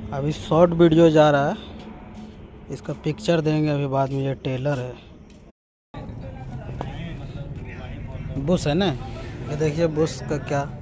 अभी short video जा रहा है, इसका पिक्चर देंगे अभी बाद में। ये टेलर है, बुश है ना, ये देखिए बुश का क्या